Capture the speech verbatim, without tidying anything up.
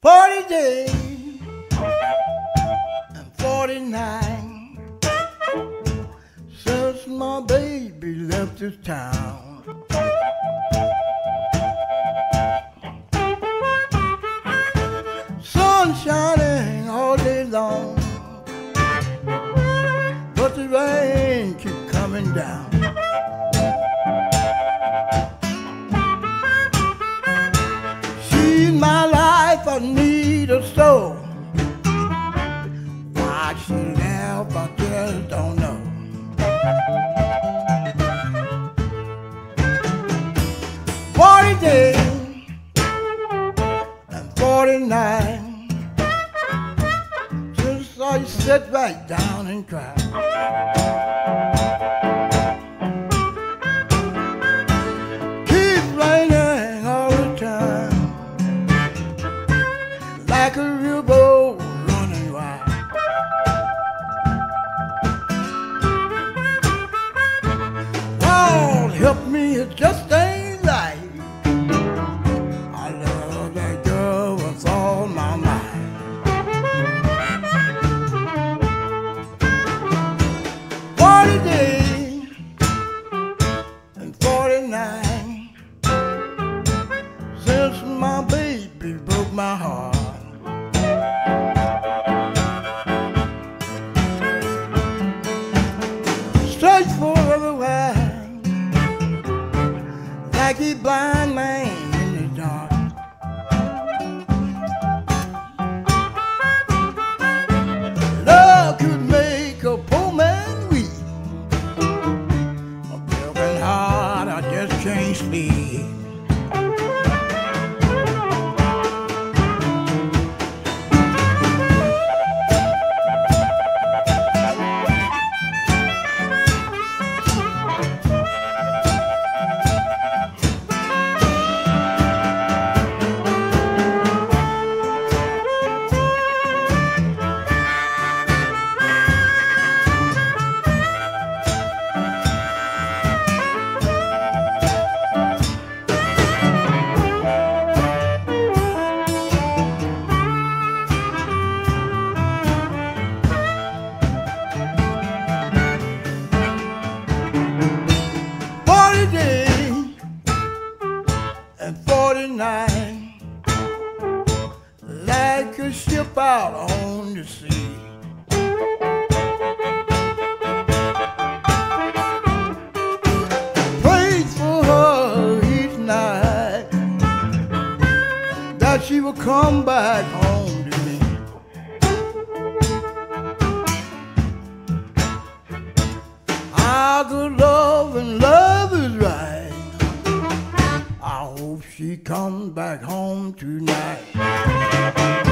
Forty days and forty-nine since my baby left this town. Sun shining all day long, but the rain keep coming down. She's my life, I need her so. Why she left, I just don't know. Forty days and forty-nine just saw you sit right down and cry. Keep raining all the time, like a river running wild. Lord, help me, it just ain't right. I love that girl with all my mind. Forty days and forty-nine since my baby broke my heart. Search for everywhere, like a blind man in the dark. Love could make a poor man weak. A broken heart, I just can't sleep. And forty-nine, like a ship out on the sea. Prayed for her each night that she would come back home to me. How good love and love is right. I hope she comes back home tonight.